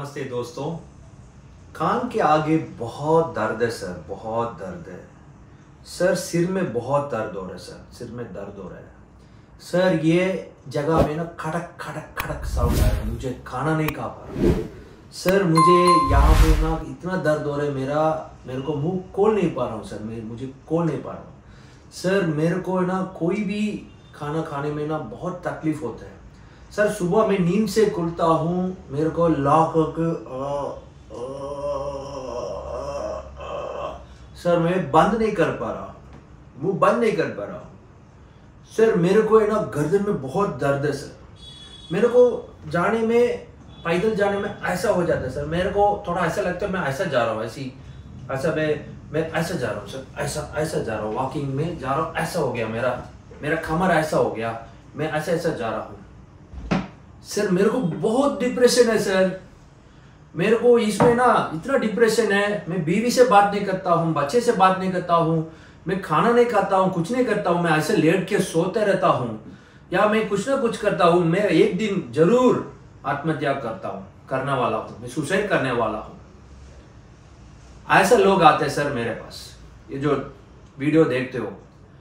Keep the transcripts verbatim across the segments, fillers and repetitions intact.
नमस्ते दोस्तों। कान के आगे बहुत दर्द है सर, बहुत दर्द है सर। सिर में बहुत दर्द हो रहा है सर, सिर में दर्द हो रहा है सर। ये जगह में ना खड़क खड़क खड़क साउंड आ रहा है, मुझे खाना नहीं खा पा रहा सर। मुझे यहाँ पे ना इतना दर्द हो रहा है, मेरा मेरे को मुंह खोल नहीं पा रहा हूँ सर। मैं मुझे खोल नहीं पा रहा हूँ सर। मेरे को ना कोई भी खाना खाने में ना बहुत तकलीफ होता है सर। सुबह मैं नींद से खुलता हूँ, मेरे को लॉक सर मैं बंद नहीं कर पा रहा, मुंह बंद नहीं कर पा रहा हूँ सर। मेरे को है ना गर्दन में बहुत दर्द है सर। मेरे को जाने में, पैदल जाने में ऐसा हो जाता है सर। मेरे को थोड़ा ऐसा लगता है मैं ऐसा जा रहा हूँ, ऐसी ऐसा मैं मैं ऐसा जा रहा हूँ सर, ऐसा ऐसा जा रहा हूँ, वॉकिंग में जा रहा हूँ, ऐसा हो गया मेरा मेरा कमर ऐसा हो गया, मैं ऐसा ऐसा जा रहा हूँ सर। मेरे को बहुत डिप्रेशन है सर। मेरे को इसमें ना इतना डिप्रेशन है, मैं बीवी से बात नहीं करता हूँ, बच्चे से बात नहीं करता हूँ, मैं खाना नहीं खाता हूँ, कुछ नहीं करता हूँ। मैं ऐसे लेट के सोते रहता हूँ या मैं कुछ ना कुछ करता हूँ। मैं एक दिन जरूर आत्महत्या करता हूँ, करने वाला हूँ, मैं सुसाइड करने वाला हूँ। ऐसे लोग आते हैं सर मेरे पास। ये जो वीडियो देखते हो,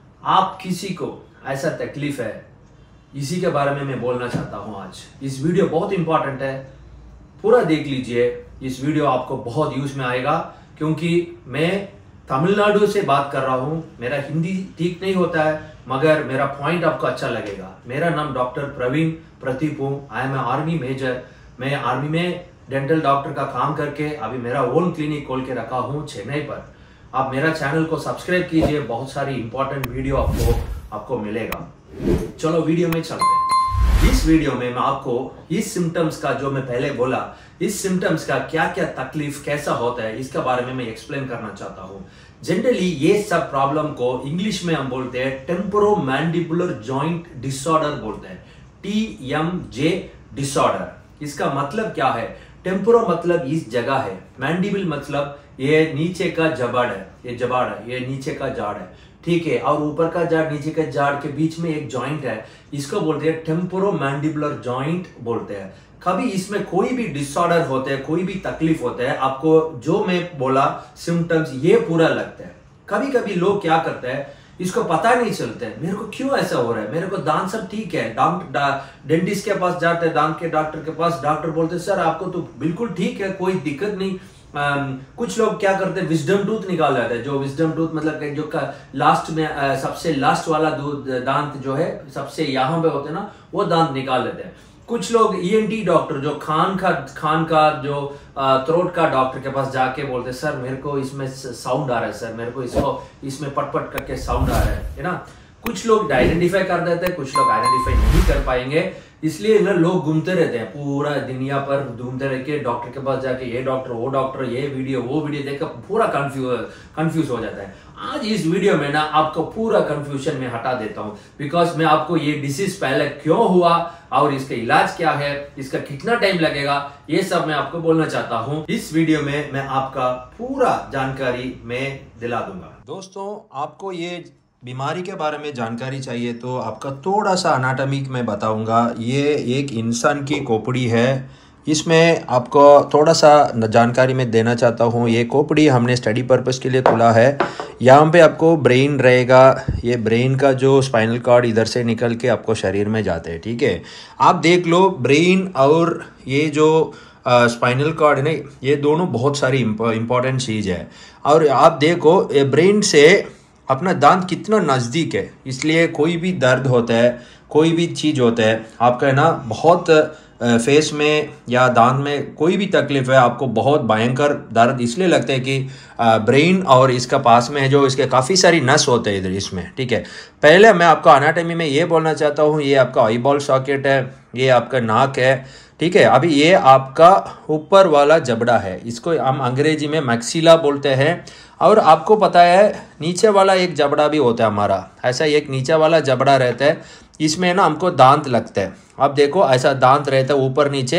आप किसी को ऐसा तकलीफ है, इसी के बारे में मैं बोलना चाहता हूं आज। इस वीडियो बहुत इंपॉर्टेंट है, पूरा देख लीजिए। इस वीडियो आपको बहुत यूज में आएगा, क्योंकि मैं तमिलनाडु से बात कर रहा हूं। मेरा हिंदी ठीक नहीं होता है, मगर मेरा पॉइंट आपको अच्छा लगेगा। मेरा नाम डॉक्टर प्रवीण प्रतीप हूं। I am army major. मैं आर्मी में डेंटल डॉक्टर का काम करके अभी मेरा ओन क्लिनिक खोल के रखा हूं चेन्नई पर। आप मेरा चैनल को सब्सक्राइब कीजिए, बहुत सारी इंपॉर्टेंट वीडियो आपको आपको मिलेगा। चलो वीडियो में चलते हैं। इस वीडियो में मैं आपको इस सिम्टम्स का, जो मैं पहले बोला, इस सिम्टम्स का क्या क्या तकलीफ कैसा होता है, इसके बारे में मैं एक्सप्लेन करना चाहता हूं। जनरली ये सब प्रॉब्लम को इंग्लिश में हम बोलते हैं टेम्पोरोमैंडिबुलर जॉइंट डिसऑर्डर बोलते हैं, टी एम जे डिसऑर्डर। इसका मतलब क्या है? टेम्पोरो मतलब इस जगह है, मैंडिबल मतलब ये नीचे का जबाड़ है, ये जबाड़ है, ये नीचे का जाड़ है, ठीक है। और ऊपर का जाड़, नीचे का जाड़ के बीच में एक जॉइंट है, इसको बोलते हैं टेम्पोरोमैंडिबुलर जॉइंट बोलते हैं। कभी इसमें कोई भी डिसऑर्डर होते हैं, कोई भी तकलीफ होता है, आपको जो मैं बोला सिम्टम्स ये पूरा लगता है। कभी कभी लोग क्या करते हैं, इसको पता नहीं चलता है मेरे को क्यों ऐसा हो रहा है। मेरे को दांत सब ठीक है, दांत डेंटिस्ट के पास जाते हैं, दांत के डॉक्टर के पास, डॉक्टर बोलते हैं सर आपको तो बिल्कुल ठीक है, कोई दिक्कत नहीं। Um, कुछ लोग क्या करते हैं, विजडम टूथ निकाल लेते हैं। जो विजडम टूथ मतलब जो का लास्ट में uh, सबसे लास्ट वाला दांत जो है, सबसे यहाँ पे होते हैं ना, वो दांत निकाल लेते हैं। कुछ लोग ई एन टी डॉक्टर, जो खान का खान का जो थ्रोट का डॉक्टर के पास जाके बोलते हैं सर मेरे को इसमें साउंड आ रहा है, सर मेरे को इसको इसमें पट पट करके साउंड आ रहा है है ना। कुछ लोग आइडेंटिफाई कर देते हैं, कुछ लोग आइडेंटिफाई नहीं कर पाएंगे। इसलिए ना लोग घूमते रहते हैं, पूरा दुनिया पर घूमते रह के डॉक्टर के पास जाके ये डॉक्टर वो डॉक्टर, ये वीडियो वो वीडियो देखकर पूरा कंफ्यूज कंफ्यूज हो जाता है। आज इस वीडियो में ना आपको पूरा कंफ्यूजन में हटा देता हूं, बिकॉज मैं आपको ये डिसीज पहले क्यों हुआ और इसका इलाज क्या है, इसका कितना टाइम लगेगा, ये सब मैं आपको बोलना चाहता हूं। इस वीडियो में मैं आपका पूरा जानकारी मैं दिला दूंगा। दोस्तों, आपको ये बीमारी के बारे में जानकारी चाहिए तो आपका थोड़ा सा अनाटॉमी मैं बताऊंगा। ये एक इंसान की खोपड़ी है, इसमें आपको थोड़ा सा जानकारी मैं देना चाहता हूँ। ये खोपड़ी हमने स्टडी पर्पस के लिए खुला है। यहाँ पे आपको ब्रेन रहेगा, ये ब्रेन का जो स्पाइनल कॉर्ड इधर से निकल के आपको शरीर में जाते हैं, ठीक है। आप देख लो, ब्रेन और ये जो स्पाइनल कॉर्ड है ना, ये दोनों बहुत सारी इंपॉर्टेंट चीज़ है। और आप देखो ये ब्रेन से अपना दांत कितना नज़दीक है, इसलिए कोई भी दर्द होता है, कोई भी चीज़ होता है आपका है ना, बहुत फेस में या दांत में कोई भी तकलीफ है, आपको बहुत भयंकर दर्द इसलिए लगता है कि ब्रेन और इसका पास में है, जो इसके काफ़ी सारी नस होते हैं इधर इसमें, ठीक है। पहले मैं आपको एनाटॉमी में ये बोलना चाहता हूँ, ये आपका आईबॉल सॉकेट है, ये आपका नाक है, ठीक है। अभी ये आपका ऊपर वाला जबड़ा है, इसको हम अंग्रेजी में मैक्सिला बोलते हैं। और आपको पता है नीचे वाला एक जबड़ा भी होता है हमारा, ऐसा एक नीचे वाला जबड़ा रहता है, इसमें ना हमको दांत लगता है। अब देखो ऐसा दांत रहता है ऊपर नीचे।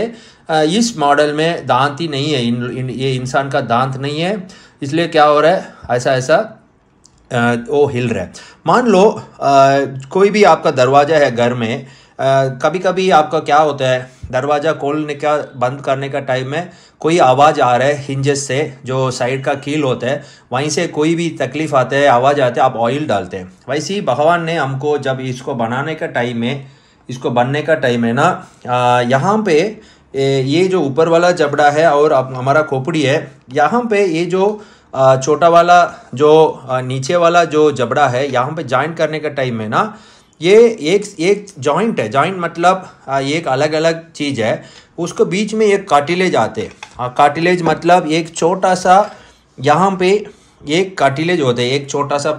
इस मॉडल में दांत ही नहीं है, इन, इन, ये इंसान का दांत नहीं है, इसलिए क्या हो रहा है, ऐसा ऐसा वो हिल रहा है। मान लो आ, कोई भी आपका दरवाज़ा है घर में, कभी कभी आपका क्या होता है, दरवाज़ा खोलने का बंद करने का टाइम में कोई आवाज़ आ रहा है हिंजेस से, जो साइड का कील होता है वहीं से कोई भी तकलीफ आता है, आवाज़ आते है, आप ऑयल डालते हैं। वैसे ही भगवान ने हमको जब इसको बनाने का टाइम में, इसको बनने का टाइम है ना, यहाँ पे ये जो ऊपर वाला जबड़ा है और अब हमारा खोपड़ी है, यहाँ पे ये जो छोटा वाला जो नीचे वाला जो जबड़ा है, यहाँ पे जॉइंट करने का टाइम में ना, ये एक एक जॉइंट है। जॉइंट मतलब ये एक अलग अलग चीज़ है, उसको बीच में एक कार्टिलेज आते हैं। कार्टिलेज मतलब एक छोटा सा यहाँ पे एक कार्टिलेज होता है, एक छोटा सा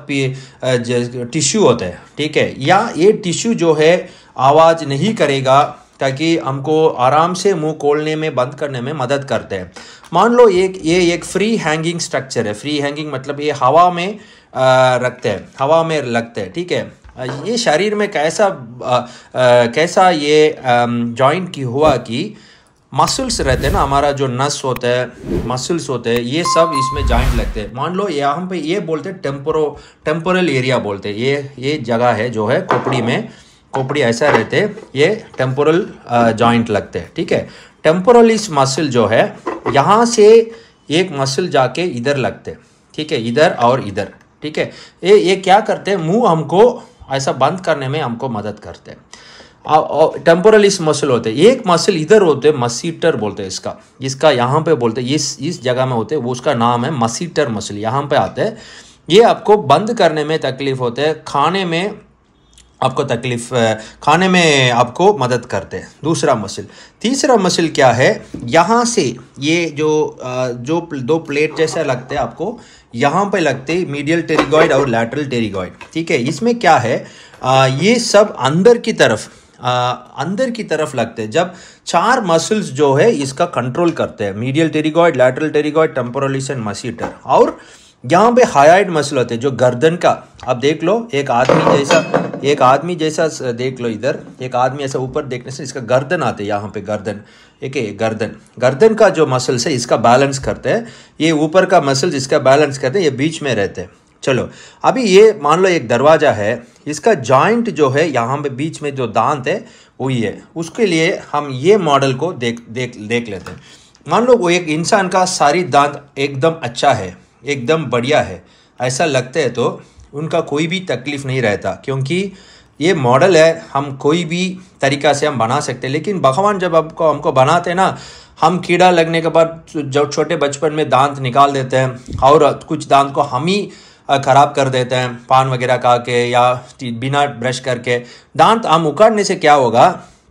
टिश्यू होता है, ठीक है। या ये टिश्यू जो है आवाज़ नहीं करेगा, ताकि हमको आराम से मुंह खोलने में बंद करने में मदद करते हैं। मान लो एक ये एक फ्री हैंगिंग स्ट्रक्चर है। फ्री हैंगिंग मतलब ये हवा में आ, रखते हैं, हवा में लगते हैं, ठीक है। ये शरीर में कैसा आ, आ, कैसा ये जॉइंट की हुआ कि मसल्स रहते हैं ना, हमारा जो नस होता है, मसल्स होते हैं, ये सब इसमें जॉइंट लगते हैं। मान लो यहाँ पे ये बोलते हैं टेम्पोरो टेम्पोरल एरिया बोलते हैं। ये ये जगह है जो है खोपड़ी में, खोपड़ी ऐसा रहते हैं, ये टेम्पोरल जॉइंट लगते हैं, ठीक है। टेम्पोरलिस मसल जो है, यहाँ से एक मसल जाके इधर लगते हैं, ठीक है, इधर और इधर, ठीक है। ये ये क्या करते हैं, मुंह हमको ऐसा बंद करने में हमको मदद करते हैं। टेम्पोरलिस मसल होते हैं। एक मसल इधर होते हैं, मसीटर बोलते हैं इसका, इसका यहाँ पे बोलते हैं, इस इस जगह में होते हैं, वो उसका नाम है मसीटर मसल, यहाँ पे आते हैं। ये आपको बंद करने में तकलीफ होते हैं, खाने में आपको तकलीफ, खाने में आपको मदद करते हैं। दूसरा मसल। तीसरा मसल क्या है, यहाँ से ये जो जो दो प्लेट जैसा लगते हैं आपको, यहाँ पे लगते हैं मीडियल टेरिगॉइड और लैटरल टेरिगॉइड, ठीक है। इसमें क्या है, आ, ये सब अंदर की तरफ आ, अंदर की तरफ लगते हैं। जब चार मसल्स जो है इसका कंट्रोल करते हैं, medial pterygoid, lateral pterygoid, temporalis and masseter. और यहाँ पे हायोइड मसल होते हैं जो गर्दन का, आप देख लो एक आदमी जैसा, एक आदमी जैसा देख लो, इधर एक आदमी ऐसा ऊपर देखने से इसका गर्दन आते हैं, यहाँ पे गर्दन, एक है गर्दन। गर्दन का जो मसल्स है इसका बैलेंस करते हैं, ये ऊपर का मसल्स इसका बैलेंस करते हैं, ये बीच में रहते हैं। चलो अभी ये मान लो एक दरवाज़ा है, इसका जॉइंट जो है यहाँ पे बीच में जो दांत है वही है। उसके लिए हम ये मॉडल को देख देख देख लेते हैं। मान लो वो एक इंसान का सारी दांत एकदम अच्छा है, एकदम बढ़िया है, ऐसा लगता है तो उनका कोई भी तकलीफ नहीं रहता, क्योंकि ये मॉडल है, हम कोई भी तरीका से हम बना सकते हैं। लेकिन भगवान जब आपको हमको बनाते हैं ना, हम कीड़ा लगने के बाद जब छोटे बचपन में दांत निकाल देते हैं, और कुछ दांत को हम ही ख़राब कर देते हैं, पान वगैरह खा के या बिना ब्रश करके। दांत हम उखाड़ने से क्या होगा,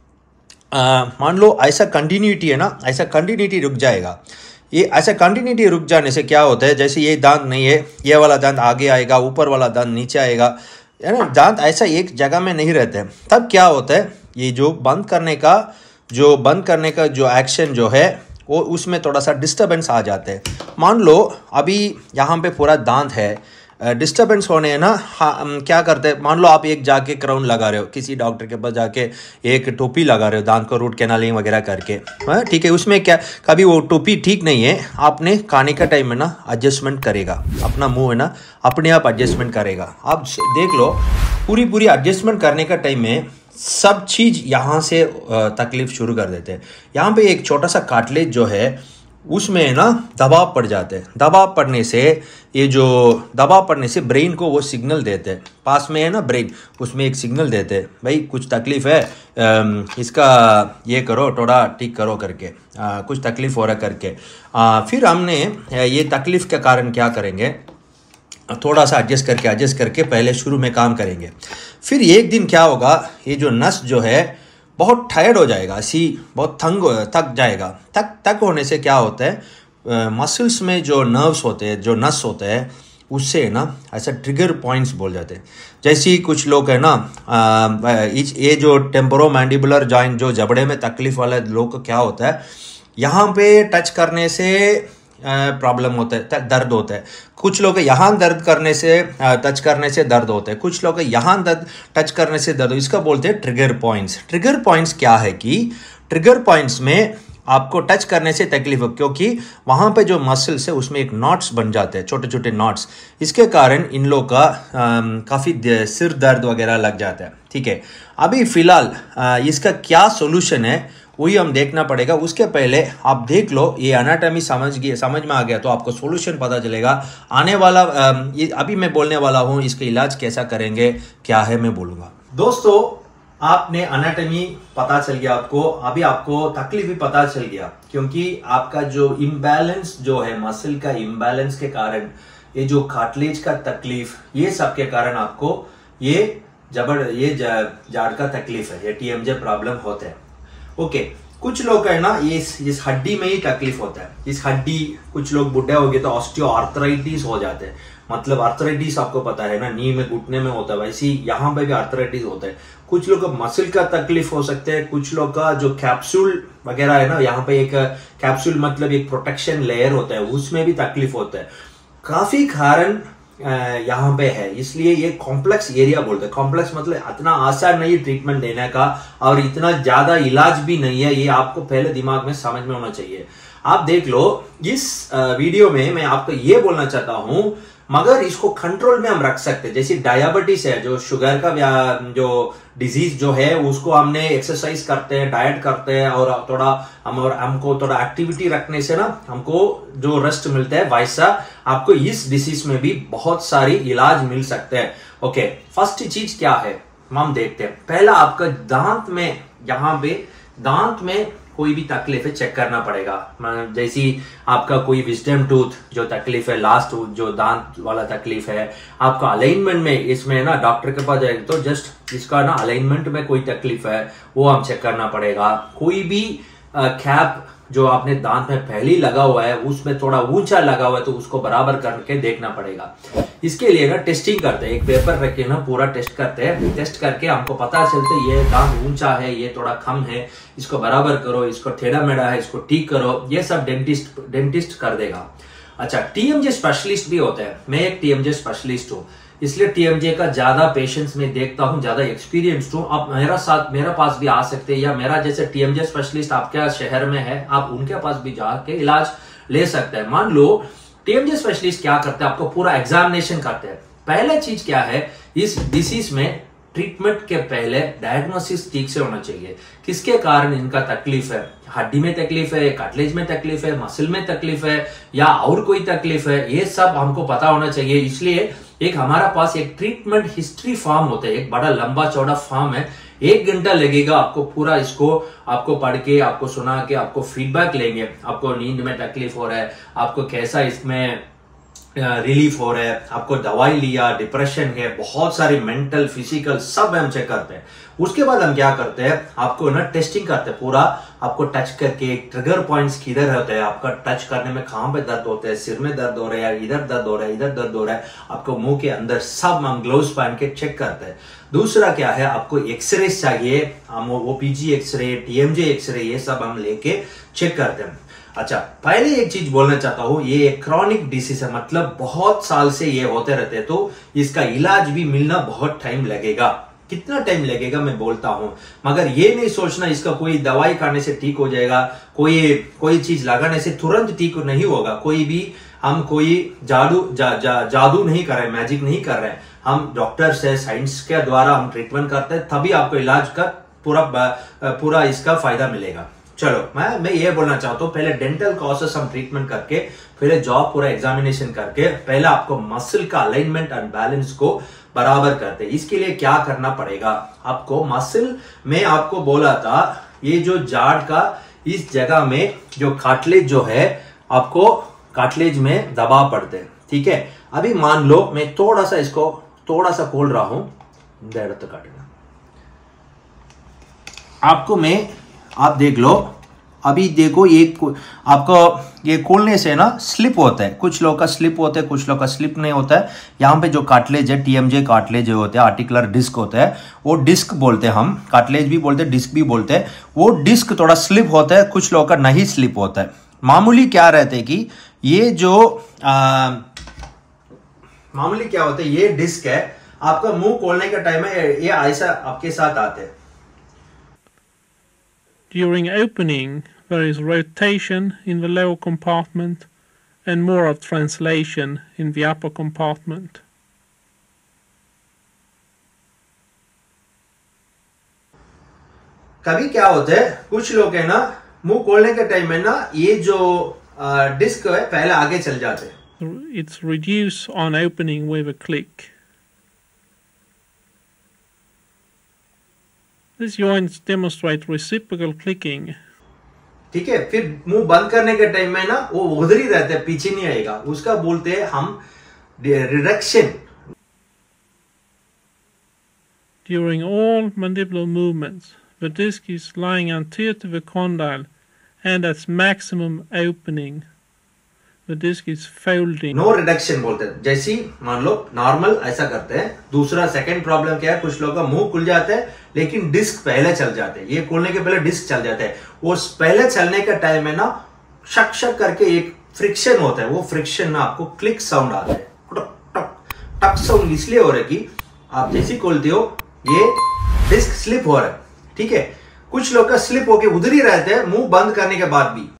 मान लो ऐसा कंटिन्यूटी है ना, ऐसा कंटिन्यूटी रुक जाएगा। ये ऐसा कंटिन्यूटी रुक जाने से क्या होता है, जैसे ये दांत नहीं है, ये वाला दांत आगे आएगा, ऊपर वाला दांत नीचे आएगा, है ना। दांत ऐसा एक जगह में नहीं रहते। तब क्या होता है, ये जो बंद करने का जो बंद करने का जो एक्शन जो है, वो उसमें थोड़ा सा डिस्टर्बेंस आ जाते हैं। मान लो अभी यहाँ पे पूरा दांत है, डिस्टर्बेंस होने है ना, हाँ, क्या करते हैं, मान लो आप एक जाके क्राउन लगा रहे हो, किसी डॉक्टर के पास जाके एक टोपी लगा रहे हो दांत को रूट कैनालिंग वगैरह करके, हाँ ठीक है। उसमें क्या, कभी वो टोपी ठीक नहीं है, आपने खाने का टाइम है ना एडजस्टमेंट करेगा, अपना मुंह है ना अपने आप एडजस्टमेंट करेगा। आप देख लो पूरी पूरी एडजस्टमेंट करने का टाइम में सब चीज़ यहाँ से तकलीफ शुरू कर देते हैं। यहाँ पे एक छोटा सा कार्टिलेज जो है उसमें ना दबाव पड़ जाते हैं। दबाव पड़ने से ये जो दबाव पड़ने से ब्रेन को वो सिग्नल देते हैं, पास में है ना ब्रेन, उसमें एक सिग्नल देते हैं, भाई कुछ तकलीफ है, इसका ये करो, थोड़ा ठीक करो करके, आ, कुछ तकलीफ हो रहा करके। आ, फिर हमने ये तकलीफ के कारण क्या करेंगे, थोड़ा सा एडजस्ट करके एडजस्ट करके पहले शुरू में काम करेंगे। फिर एक दिन क्या होगा, ये जो नस जो है बहुत टायर्ड हो जाएगा, सी बहुत थंग थक जाएगा। थक थक होने से क्या होता है, मसल्स में जो नर्व्स होते हैं, जो नस होते हैं, उससे ना ऐसा ट्रिगर पॉइंट्स बोल जाते हैं। जैसे ही कुछ लोग है ना, आ, ये जो टेम्पोरोमैंडिबुलर जॉइंट जो जबड़े में तकलीफ वाले लोग को क्या होता है, यहाँ पे टच करने से प्रॉब्लम होता है, दर्द होता है। कुछ लोग यहाँ दर्द करने से, टच करने से दर्द होता है, कुछ लोग यहाँ दर्द टच करने से दर्द, इसका बोलते हैं ट्रिगर पॉइंट्स। ट्रिगर पॉइंट्स क्या है कि ट्रिगर पॉइंट्स में आपको टच करने से तकलीफ हो, क्योंकि वहाँ पे जो मसल्स है उसमें एक नॉट्स बन जाते हैं, छोटे छोटे नॉट्स। इसके कारण इन लोग का काफ़ी सिर दर्द वगैरह लग जाता है। ठीक है, अभी फ़िलहाल इसका क्या सोल्यूशन है वही हम देखना पड़ेगा। उसके पहले आप देख लो, ये एनाटॉमी समझ गए समझ में आ गया तो आपको सोल्यूशन पता चलेगा। आने वाला ये अभी मैं बोलने वाला हूँ, इसका इलाज कैसा करेंगे क्या है मैं बोलूँगा। दोस्तों, आपने एनाटॉमी पता चल गया आपको, अभी आपको तकलीफ भी पता चल गया, क्योंकि आपका जो इम्बैलेंस जो है, मसल का इम्बैलेंस के कारण ये जो कार्टिलेज का तकलीफ, ये सब के कारण आपको ये जबर ये जाड़ का तकलीफ है, ये टीएमजे प्रॉब्लम होते हैं। ओके, कुछ लोग है ना इस इस हड्डी में ही तकलीफ होता है। इस हड्डी, कुछ लोग बुढ़े हो गए तो ऑस्टियोआर्थराइटिस हो जाते हैं। मतलब आर्थराइटिस आपको पता है ना, नी में घुटने में होता है, वैसे यहाँ पे भी आर्थराइटिस होता है। कुछ लोग का मसल का तकलीफ हो सकते हैं, कुछ लोग का जो कैप्सूल वगैरह है ना, यहाँ पे एक कैप्सूल मतलब एक प्रोटेक्शन लेयर होता है, उसमें भी तकलीफ होता है। काफी कारण यहाँ पे है, इसलिए ये कॉम्प्लेक्स एरिया बोलते हैं। कॉम्प्लेक्स मतलब इतना आसान नहीं ट्रीटमेंट देने का, और इतना ज्यादा इलाज भी नहीं है, ये आपको पहले दिमाग में समझ में होना चाहिए। आप देख लो, इस वीडियो में मैं आपको ये बोलना चाहता हूं, मगर इसको कंट्रोल में हम रख सकते हैं। जैसे डायबिटीज है, जो शुगर का जो डिजीज जो है, उसको हमने एक्सरसाइज करते हैं, डाइट करते हैं, और थोड़ा हम और हमको थोड़ा एक्टिविटी रखने से ना हमको जो रेस्ट मिलता है, वैसा आपको इस डिजीज में भी बहुत सारी इलाज मिल सकते हैं। ओके, फर्स्ट चीज क्या है हम देखते हैं। पहला, आपका दांत में, यहाँ पे दांत में कोई भी तकलीफ है चेक करना पड़ेगा। जैसी आपका कोई विजडम टूथ जो तकलीफ है, लास्ट जो दांत वाला तकलीफ है, आपका अलाइनमेंट में, इसमें ना डॉक्टर के पास जाएगा तो जस्ट इसका ना अलाइनमेंट में कोई तकलीफ है वो हम चेक करना पड़ेगा। कोई भी कैप जो आपने दांत में पहले ही लगा हुआ है उसमें थोड़ा ऊंचा लगा हुआ है तो उसको बराबर करके देखना पड़ेगा। इसके लिए ना टेस्टिंग करते हैं, एक पेपर रख के ना पूरा टेस्ट करते हैं। टेस्ट करके हमको पता चलता है ये दांत ऊंचा है, ये थोड़ा कम है, इसको बराबर करो, इसको टेढ़ा मेढ़ा है, इसको ठीक करो, ये सब डेंटिस्ट डेंटिस्ट कर देगा। अच्छा, टीएमजे स्पेशलिस्ट भी होता है। मैं एक टीएमजे स्पेशलिस्ट हूँ, इसलिए टीएमजे का ज्यादा पेशेंट्स में देखता हूं, ज्यादा एक्सपीरियंस्ड हूं। आप मेरा साथ मेरा पास भी आ सकते हैं, या मेरा जैसे टीएमजे स्पेशलिस्ट आपके शहर में है, आप उनके पास भी जाके इलाज ले सकते हैं। मान लो टीएमजे स्पेशलिस्ट क्या करते हैं, आपको पूरा एग्जामिनेशन करते हैं। पहला चीज क्या है, इस डिसीज में ट्रीटमेंट के पहले डायग्नोसिस ठीक से होना चाहिए। किसके कारण इनका तकलीफ है, हड्डी में तकलीफ है, कार्टिलेज में तकलीफ है, मसल में तकलीफ है, या और कोई तकलीफ है, ये सब हमको पता होना चाहिए। इसलिए एक हमारा पास एक ट्रीटमेंट हिस्ट्री फॉर्म होता है, एक बड़ा लंबा चौड़ा फॉर्म है। एक घंटा लगेगा आपको पूरा इसको आपको पढ़ के, आपको सुना के, आपको फीडबैक लेंगे। आपको नींद में तकलीफ हो रहा है, आपको कैसा इसमें रिलीफ हो रहा है, आपको दवाई लिया, डिप्रेशन है, बहुत सारी मेंटल फिजिकल सब हम चेक करते हैं। उसके बाद हम क्या करते हैं, आपको ना टेस्टिंग करते हैं पूरा, आपको टच करके ट्रिगर पॉइंट्स किधर होते हैं, आपका टच करने में कहां पे दर्द होते हैं, सिर में दर्द हो रहा है, इधर दर्द हो रहा है, इधर दर्द हो रहा है, आपको मुंह के अंदर, सब हम ग्लोव्स पहन के चेक करते हैं। दूसरा क्या है, आपको एक्सरे चाहिए, हम ओपीजी एक्सरे, टीएमजे एक्सरे, ये सब हम लेके चेक करते हैं। अच्छा, पहले एक चीज बोलना चाहता हूं, ये क्रॉनिक डिसीज है, मतलब बहुत साल से ये होते रहते हैं, तो इसका इलाज भी मिलना बहुत टाइम लगेगा। कितना टाइम लगेगा मैं बोलता हूं, मगर ये नहीं सोचना इसका कोई दवाई खाने से ठीक हो जाएगा, कोई कोई चीज लगाने से तुरंत ठीक नहीं होगा। कोई भी हम कोई जादू जा, जा, जादू नहीं कर रहे, मैजिक नहीं कर रहे, हम डॉक्टर से साइंस के द्वारा हम ट्रीटमेंट करते हैं, तभी आपको इलाज का पूरा पूरा इसका फायदा मिलेगा। चलो, मैं मैं ये बोलना चाहता हूँ, पहले डेंटल कॉसेस हम ट्रीटमेंट करके, फिर जॉब पूरा एग्जामिनेशन करके, पहले आपको मसल का अलाइनमेंट एंड बैलेंस को बराबर करते हैं। इसके लिए क्या करना पड़ेगा, आपको मसल में आपको बोला था, ये जो जाड़ का इस जगह में जो कार्टिलेज जो है, आपको कार्टिलेज में दबाव पड़ते हैं। ठीक है, अभी मान लो मैं थोड़ा सा इसको थोड़ा सा खोल रहा हूं, तो काटेगा आपको, मैं आप देख लो, अभी देखो ये आपको ये खोलने से ना स्लिप होता है, कुछ लोग का स्लिप होता है, कुछ लोग का स्लिप नहीं होता है। यहाँ पे जो कार्टिलेज है, टीएमजे कार्टिलेज जो होता है, आर्टिकुलर डिस्क होता है, वो डिस्क बोलते हैं, हम कार्टिलेज भी बोलते हैं, डिस्क भी बोलते हैं। वो डिस्क थोड़ा स्लिप होता है, कुछ लोग का नहीं स्लिप होता है। मामूली क्या रहता है कि ये जो आ, मामूली क्या होता है, ये डिस्क है, आपका मुंह खोलने का टाइम है, ये ऐसा आपके साथ आते हैं। During opening there is rotation in the lower compartment and more of translation in the upper compartment. कभी क्या होता है, कुछ लोग है ना मुंह खोलने के टाइम में ना ये जो डिस्क है पहले आगे चल जाते हैं. It's reduce on opening with a click. These joints demonstrate reciprocal clicking. ठीक है, फिर मुंह बंद करने के टाइम में ना वो उधर ही रहता है, पीछे नहीं आएगा. उसका बोलते हैं हम reduction. During all mandibular movements, the disc is lying anterior to the condyle and at maximum opening. The disc is folding. No reduction बोलते हैं. जैसी मान लो नॉर्मल ऐसा करते हैं. दूसरा सेकंड प्रॉब्लम क्या है, कुछ लोगों का मुंह खुल जाता है लेकिन डिस्क पहले चल जाते हैं. ये खोलने के पहले डिस्क चल जाते हैं. वो पहले चलने का टाइम में ना शक शक करके एक फ्रिक्शन होता है. वो फ्रिक्शन ना आपको क्लिक साउंड आता है. टक टक टक साउंड इसलिए हो रहा है कि आप जैसी खोलते हो ये डिस्क स्लिप हो रहा है. ठीक है, कुछ लोग का स्लिप होके उधर ही रहते हैं मुंह बंद करने के बाद भी.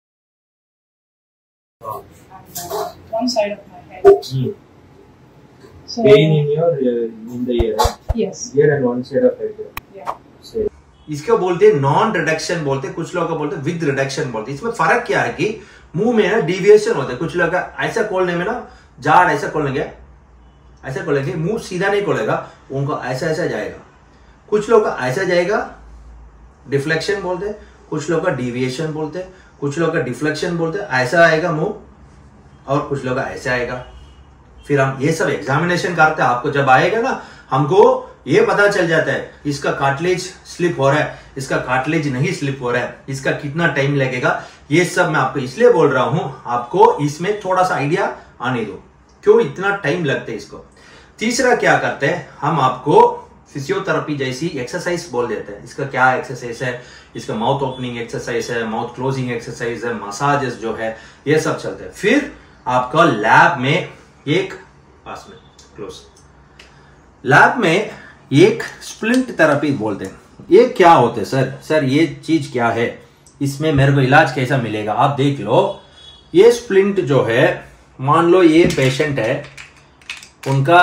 One side of my head. Mm. So, Pain in your uh, in the ear. Right? yes. Ear and one side of head. Yeah. So, इसको बोलते हैं नॉन रिडक्शन बोलते हैं, कुछ लोग का बोलते हैं विद रिडक्शन बोलते हैं. इसमें फर्क क्या है कि मुंह में ना डिविएशन होता है. कुछ लोग का ऐसा खोलने में ना जाड़ ऐसा खोलेंगे, ऐसा खोलेंगे, मुंह सीधा नहीं खोलेगा, उनका ऐसा ऐसा जाएगा. कुछ लोग का ऐसा जाएगा, डिफ्लेक्शन बोलते हैं. कुछ लोग का डिविएशन बोलते हैं. कुछ लोग का डिफ्लेक्शन बोलते हैं. ऐसा आएगा मुंह और कुछ लोग ऐसे आएगा. फिर हम ये सब एग्जामिनेशन करते हैं. आपको जब आएगा ना हमको ये पता चल जाता है इसका कार्टिलेज स्लिप हो रहा है, इसका कार्टिलेज नहीं स्लिप हो रहा है, इसका कितना टाइम लगेगा. ये सब मैं आपको इसलिए बोल रहा हूं, आपको इसमें थोड़ा सा आइडिया आने दो क्यों इतना टाइम लगता है इसको. तीसरा क्या करते हैं, हम आपको फिजियोथेरेपी जैसी एक्सरसाइज बोल देते हैं. इसका क्या एक्सरसाइज है, इसका माउथ ओपनिंग एक्सरसाइज है, माउथ क्लोजिंग एक्सरसाइज है, मसाजेस जो है ये सब चलते हैं. फिर आपका लैब में एक पास में क्लोज लैब में एक स्प्लिंट थेरेपी बोलते हैं. ये क्या होते हैं सर? सर ये चीज क्या है, इसमें मेरे को इलाज कैसा मिलेगा? आप देख लो. ये स्प्लिंट जो है, मान लो ये पेशेंट है, उनका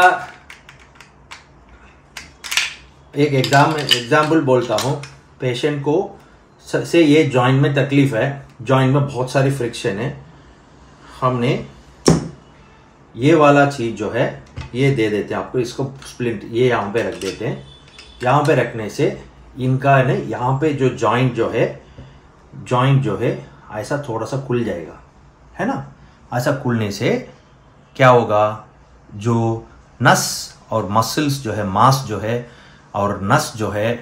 एक एग्जाम एग्जाम्पल बोलता हूं. पेशेंट को से ये जॉइंट में तकलीफ है, जॉइंट में बहुत सारी फ्रिक्शन है. हमने ये वाला चीज जो है ये दे देते हैं आपको. इसको स्प्लिंट ये यहाँ पे रख देते हैं. यहाँ पे रखने से इनका है ना यहाँ पे जो जॉइंट जो है जॉइंट जो है ऐसा थोड़ा सा खुल जाएगा, है ना. ऐसा खुलने से क्या होगा, जो नस और मसल्स जो है, मांस जो है और नस जो है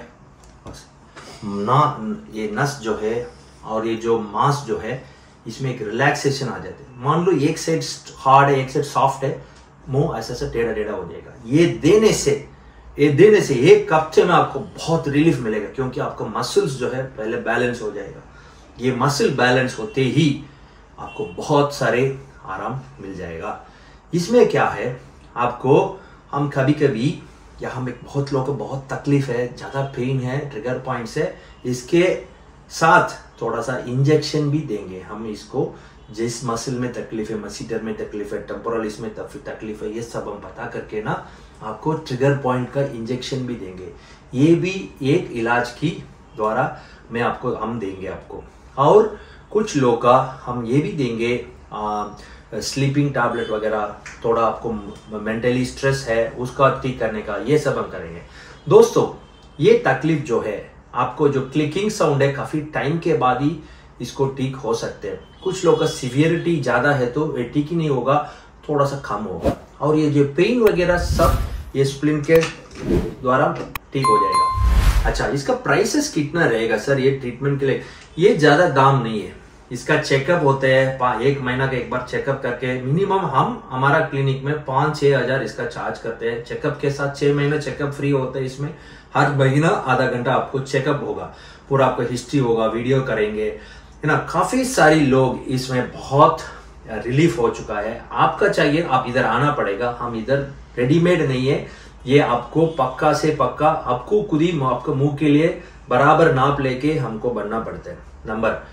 ना, ये नस जो है और ये जो मांस जो है इसमें एक रिलैक्सेशन आ जाते हैं. मान लो एक साइड हार्ड है, एक साइड सॉफ्ट है, मुंह ऐसा ऐसा टेढ़ा टेढ़ा हो जाएगा. ये देने से ये देने से एक हफ्ते में आपको बहुत रिलीफ मिलेगा क्योंकि आपका मसल्स जो है पहले बैलेंस हो जाएगा. ये मसल बैलेंस होते ही आपको बहुत सारे आराम मिल जाएगा. इसमें क्या है, आपको हम कभी कभी यहाँ में बहुत लोगों को बहुत तकलीफ है, ज्यादा पेन है, ट्रिगर पॉइंट्स है, इसके साथ थोड़ा सा इंजेक्शन भी देंगे हम इसको. जिस मसल में तकलीफ है, मसीटर में तकलीफ है, टेम्पोरल में तकलीफ है, ये सब हम पता करके ना आपको ट्रिगर पॉइंट का इंजेक्शन भी देंगे. ये भी एक इलाज की द्वारा मैं आपको हम देंगे आपको. और कुछ लोग का हम ये भी देंगे स्लीपिंग टैबलेट वगैरह, थोड़ा आपको मेंटली स्ट्रेस है उसका ठीक करने का, ये सब हम करेंगे. दोस्तों ये तकलीफ जो है, आपको जो क्लिकिंग साउंड है, काफी टाइम के बाद ही इसको ठीक हो सकते हैं. कुछ लोग का सिवियरिटी ज्यादा है तो ये ठीक ही नहीं होगा, थोड़ा सा कम होगा. और ये जो पेन वगैरह सब ये स्प्लिंट के द्वारा ठीक हो जाएगा. अच्छा, इसका प्राइसेस कितना रहेगा सर ये ट्रीटमेंट के लिए? ये ज्यादा दाम नहीं है. इसका चेकअप होता है एक महीना का एक बार चेकअप करके. मिनिमम हम हमारा क्लिनिक में पाँच छह हजार इसका चार्ज करते हैं. चेकअप के साथ छह महीने चेकअप फ्री होता है. इसमें हर महीना आधा घंटा आपको चेकअप होगा, पूरा आपका हिस्ट्री होगा, वीडियो करेंगे, है ना. काफी सारी लोग इसमें बहुत रिलीफ हो चुका है. आपका चाहिए आप इधर आना पड़ेगा. हम इधर रेडीमेड नहीं है, ये आपको पक्का से पक्का आपको खुद ही आपको मुंह के लिए बराबर नाप लेके हमको बनना पड़ता है. नंबर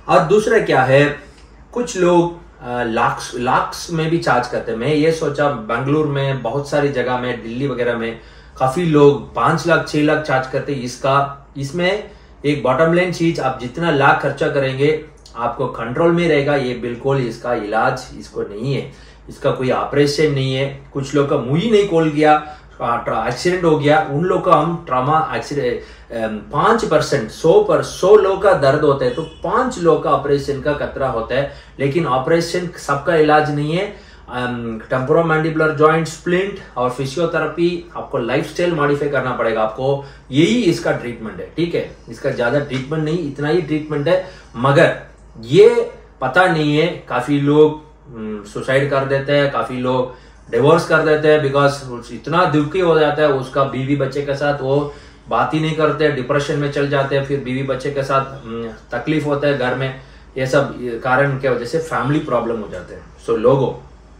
और दूसरा क्या है, कुछ लोग लाख्स लाख्स में भी चार्ज करते हैं। मैं ये सोचा बेंगलुरु में बहुत सारी जगह में, दिल्ली वगैरह में काफी लोग पांच लाख छह लाख चार्ज करते हैं इसका। इसमें एक बॉटम लाइन चीज, आप जितना लाख खर्चा करेंगे आपको कंट्रोल में रहेगा। ये बिल्कुल इसका इलाज इसको नहीं है, इसका कोई ऑपरेशन नहीं है। कुछ लोग का मुंह ही नहीं खोल गया, एक्सीडेंट हो गया, उन लोग का हम ट्रामा एक्सीडेंट पांच परसेंट सौ पर सौ लोग का दर्द होता है तो पांच लोग का ऑपरेशन का खतरा होता है। लेकिन ऑपरेशन सबका इलाज नहीं है। टेम्पोरोमैंडिबुलर जॉइंट स्प्लिंट और फिजियोथेरेपी, आपको लाइफस्टाइल मॉडिफाई करना पड़ेगा आपको, यही इसका ट्रीटमेंट है। ठीक है, इसका ज्यादा ट्रीटमेंट नहीं, इतना ही ट्रीटमेंट है। मगर ये पता नहीं है, काफी लोग सुसाइड कर देते हैं, काफी लोग डिवोर्स कर देते हैं, बिकॉज इतना दुखी हो जाता है उसका बीवी बच्चे के साथ, वो बात ही नहीं करते, डिप्रेशन में चल जाते हैं, फिर बीवी बच्चे के साथ तकलीफ होता है घर में। ये सब कारण के वजह से फैमिली प्रॉब्लम हो जाते हैं। सो लोगों,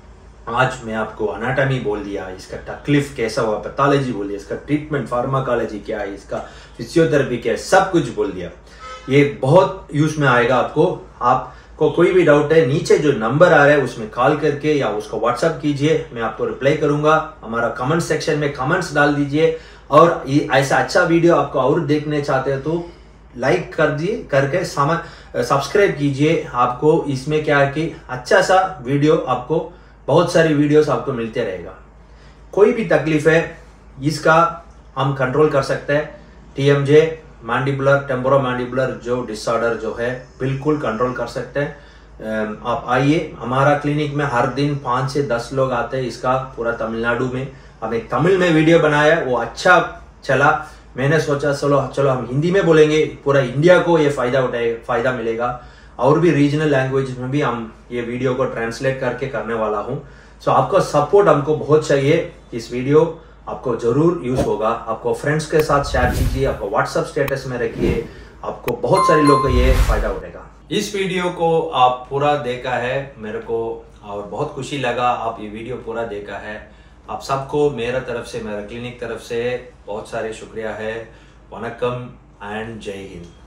आज मैं आपको अनाटॉमी बोल दिया, इसका तकलीफ कैसा हुआ, पैथोलॉजी बोल दिया, इसका ट्रीटमेंट फार्माकोलॉजी क्या है, इसका फिजियोथेरेपी क्या है, सब कुछ बोल दिया। ये बहुत यूज में आएगा आपको। आपको कोई भी डाउट है, नीचे जो नंबर आ रहा है उसमें कॉल करके या उसको व्हाट्सएप कीजिए, मैं आपको रिप्लाई करूंगा। हमारा कमेंट सेक्शन में कमेंट्स डाल दीजिए, और ये ऐसा अच्छा वीडियो आपको और देखने चाहते हैं तो लाइक कर दिए करके सामान सब्सक्राइब कीजिए। आपको इसमें क्या है कि अच्छा सा वीडियो, आपको बहुत सारी वीडियोस आपको मिलते रहेगा। कोई भी तकलीफ है इसका हम कंट्रोल कर सकते हैं। टीएमजे मैंडिबुलर टेम्पोरोमैंडिबुलर जो डिसऑर्डर जो है बिल्कुल कंट्रोल कर सकते हैं। आप आइए, हमारा क्लिनिक में हर दिन पांच से दस लोग आते हैं। इसका पूरा तमिलनाडु में हम एक तमिल में वीडियो बनाया, वो अच्छा चला। मैंने सोचा चलो चलो हम हिंदी में बोलेंगे, पूरा इंडिया को ये फायदा उठाए फायदा मिलेगा। और भी रीजनल लैंग्वेज में भी हम ये वीडियो को ट्रांसलेट करके करने वाला हूं। सो आपका सपोर्ट हमको बहुत चाहिए। इस वीडियो आपको जरूर यूज होगा। आपको फ्रेंड्स के साथ शेयर कीजिए, आपको व्हाट्सएप स्टेटस में रखिए, आपको बहुत सारे लोग को ये फायदा उठेगा। इस वीडियो को आप पूरा देखा है मेरे को, और बहुत खुशी लगा आप ये वीडियो पूरा देखा है। आप सबको मेरा तरफ से, मेरा क्लिनिक तरफ से बहुत सारे शुक्रिया है। वनक्कम एंड जय हिंद।